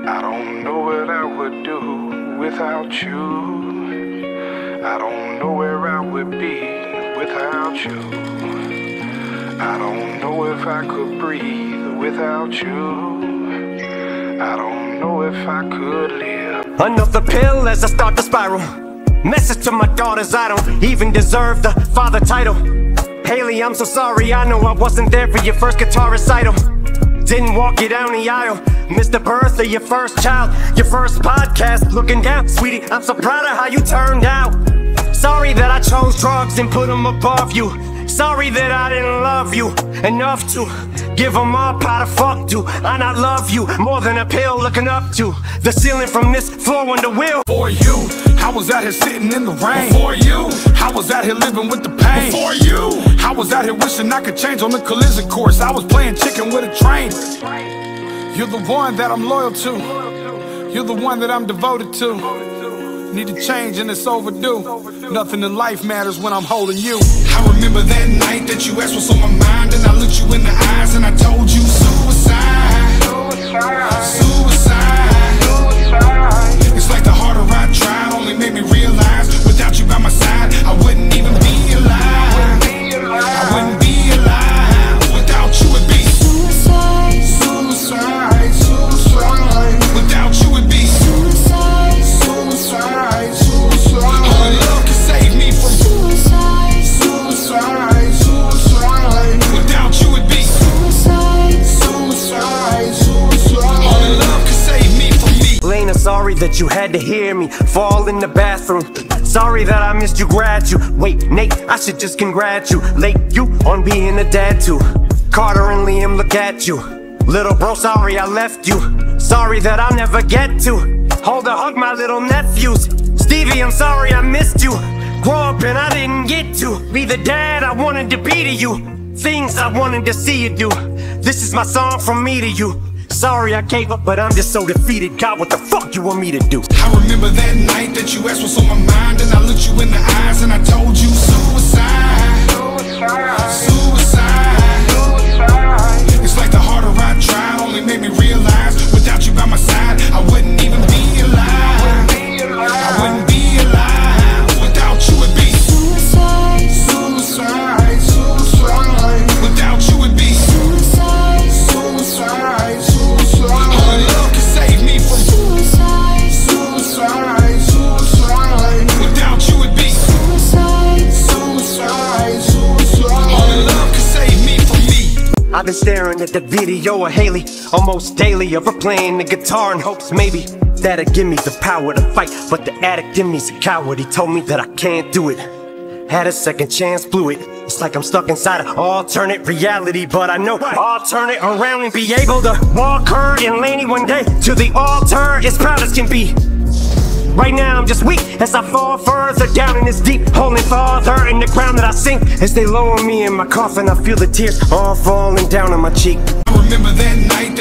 I don't know what I would do without you. I don't know where I would be without you. I don't know if I could breathe without you. I don't know if I could live. Another pill as I start to spiral. Message to my daughters, I don't even deserve the father title. Haley, I'm so sorry, I know I wasn't there for your first guitar recital. Didn't walk you down the aisle, missed the birth of your first child. Your first podcast, looking down. Sweetie, I'm so proud of how you turned out. Sorry that I chose drugs and put them above you. Sorry that I didn't love you enough to give them up how to fuck do I not love you more than a pill looking up to the ceiling from this floor on the wheel. For you, I was out here sitting in the rain. For you, I was out here living with the pain. For you, I was out here wishing I could change on the collision course. I was playing chicken with a train. You're the one that I'm loyal to. You're the one that I'm devoted to. Need to change and it's overdue. Nothing in life matters when I'm holding you. I remember that night that you asked what's on my mind, and I looked you in the eyes and I told you suicide. Suicide. It's like the harder I tried only made me realize without you by my side I wouldn't even be alive. I wouldn't be alive. Without you it'd be suicide. Suicide. Suicide. Without you it'd be suicide. Suicide. Suicide. Only love can save me from suicide. Suicide. Suicide. Without you it'd be suicide. Suicide. Suicide. Only love can save me from me. Lena, sorry that you had to hear me fall in the bathroom. Sorry that I missed you graduate. Nate, I should just congratulate you on being a dad too. Carter and Liam, look at you. Little bro, sorry I left you. Sorry that I'll never get to hold or hug my little nephews. Stevie, I'm sorry I missed you. Grow up and I didn't get to be the dad I wanted to be to you. Things I wanted to see you do. This is my song from me to you. Sorry I gave up, but I'm just so defeated. God, what the fuck you want me to do? I remember that night that you asked what's on my mind, and I looked you in the eyes and I told you suicide. Suicide. It's like the harder I tried only made me realize without you by my side I wouldn't even be alive. I wouldn't be alive. Without you it'd be suicide. Suicide. Suicide. Without you it'd be suicide. Suicide. Suicide. Only love can save me from suicide. Suicide. Suicide. Without you it'd be suicide. Suicide. Suicide. Only love can save me from me. I've been staring at the video of Haley almost daily, of her playing the guitar in hopes maybe that'd give me the power to fight. But the addict in me's a coward, he told me that I can't do it. Had a second chance, blew it. It's like I'm stuck inside an alternate reality, but I know I'll turn it around and be able to walk her and Laney one day to the altar as proud as can be. Right now I'm just weak as I fall further down in this deep, holding farther in the ground that I sink. As they lower me in my coffin, I feel the tears all falling down on my cheek. I remember that night